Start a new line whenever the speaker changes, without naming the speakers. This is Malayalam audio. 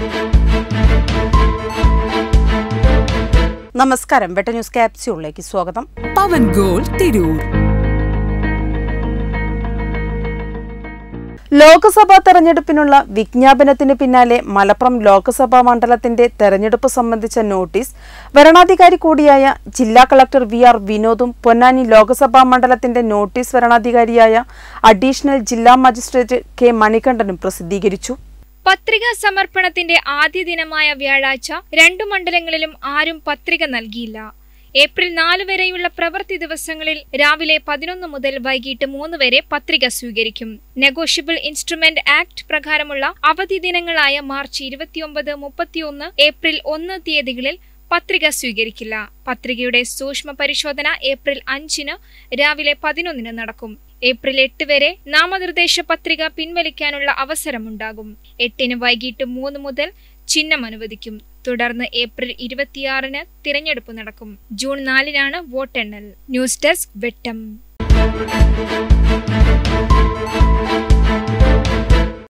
നമസ്കാരം, വെട്ട ന്യൂസ് ക്യാപ്സ്യൂളിലേക്ക് സ്വാഗതം.
പവൻ ഗോൾ തിരൂർ.
ലോക്സഭാ തെരഞ്ഞെടുപ്പിനുള്ള വിജ്ഞാപനത്തിന് പിന്നാലെ മലപ്പുറം ലോക്സഭാ മണ്ഡലത്തിന്റെ തെരഞ്ഞെടുപ്പ് സംബന്ധിച്ച നോട്ടീസ് വരണാധികാരി കൂടിയായ ജില്ലാ കളക്ടർ വി.ആർ. വിനോദും പൊന്നാനി ലോക്സഭാ മണ്ഡലത്തിന്റെ നോട്ടീസ് വരണാധികാരിയായ അഡീഷണൽ ജില്ലാ മജിസ്ട്രേറ്റ് കെ. മണികണ്ഠനും പ്രസിദ്ധീകരിച്ചു.
പത്രികാ സമർപ്പണത്തിന്റെ ആദ്യ ദിനമായ വ്യാഴാഴ്ച 2 മണ്ഡലങ്ങളിലും ആരും പത്രിക നൽകിയില്ല. ഏപ്രിൽ 4 വരെയുള്ള പ്രവൃത്തി ദിവസങ്ങളിൽ രാവിലെ 11 മുതൽ വൈകിട്ട് 3 വരെ പത്രിക സ്വീകരിക്കും. നെഗോഷ്യബിൾ ഇൻസ്ട്രുമെന്റ് ആക്ട് പ്രകാരമുള്ള അവധി ദിനങ്ങളായ മാർച്ച് 29, 31, ഏപ്രിൽ 1 തീയതികളിൽ പത്രിക സ്വീകരിക്കില്ല. പത്രികയുടെ സൂക്ഷ്മ പരിശോധന ഏപ്രിൽ 5 രാവിലെ 11 നടക്കും. ഏപ്രിൽ 8 വരെ നാമനിർദ്ദേശ പത്രിക പിൻവലിക്കാനുള്ള അവസരമുണ്ടാകും. 8 വൈകിട്ട് 3 മുതൽ ചിഹ്നം അനുവദിക്കും. തുടർന്ന് ഏപ്രിൽ 26 തിരഞ്ഞെടുപ്പ് നടക്കും. ജൂൺ 4 വോട്ടെണ്ണൽ. ന്യൂസ് ഡെസ്ക് വെട്ടം.